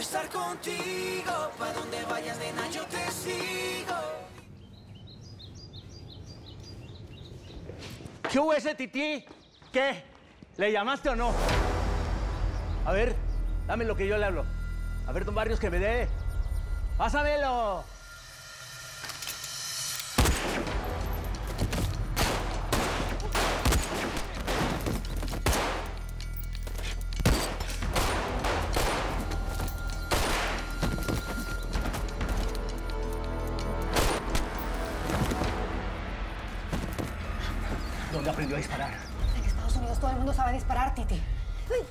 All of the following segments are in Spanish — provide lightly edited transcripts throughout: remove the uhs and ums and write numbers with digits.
estar contigo, pa' donde vayas, nena, yo te sigo. ¿Qué hubo ese tití? ¿Qué? ¿Le llamaste o no? A ver, dame lo que yo le hablo. A ver, don Barrios, que me dé. ¡Pásamelo! ¿Dónde aprendió a disparar? En Estados Unidos todo el mundo sabe disparar, Titi. ¡Ay!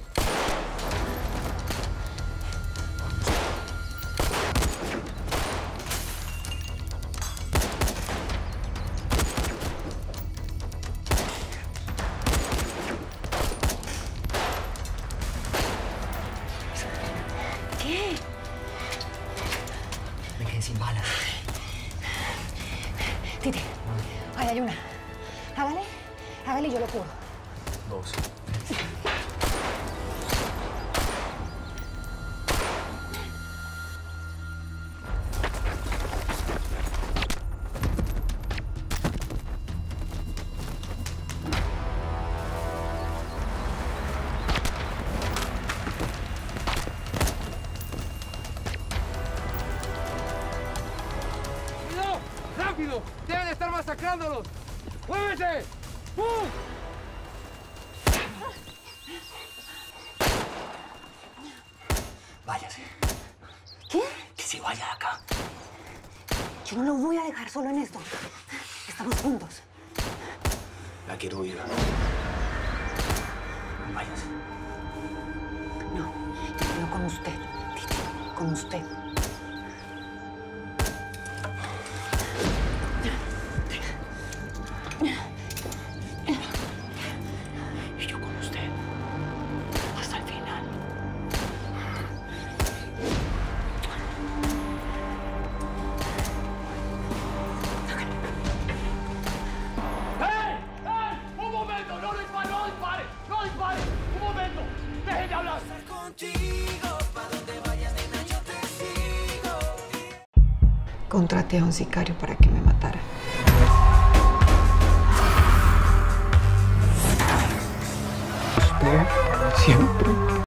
¿Qué? Me quedé sin balas. Titi, ahí hay una. Hágale y yo lo cubro. 2. ¡Rápido! ¡Rápido! ¡Deben estar masacrándolos! ¡Muévete! ¡Pum! Váyase. ¿Qué? Que se vaya de acá. Yo no lo voy a dejar solo en esto. Estamos juntos. La quiero oír. Váyase. No, yo con usted, Titi, con usted. Y yo con usted. Hasta el final. ¡Hey! ¡Hey! ¡Un momento! ¡No dispare! ¡No dispare! ¡No dispare! ¡Un momento! ¡Dejen de hablar! Estar contigo, pa' donde vayas, nena, yo te sigo. Contraté a un sicario para que me matara. Usted siempre